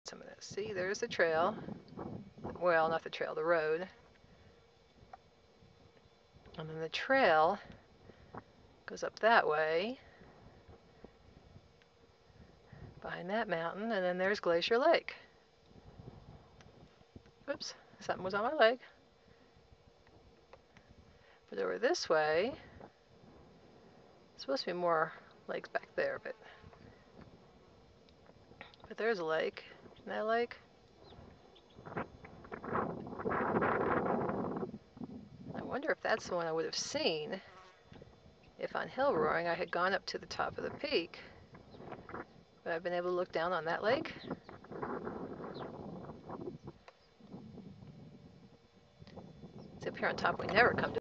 some of this. See, there's the trail. Well, not the trail, the road. And then the trail goes up that way, behind that mountain, and then there's Glacier Lake. Oops, something was on my leg. But over this way, supposed to be more lakes back there, but there's a lake. Isn't that a lake? I wonder if that's the one I would have seen if on hill roaring I had gone up to the top of the peak. Would I have been able to look down on that lake? See, up here on top we never come to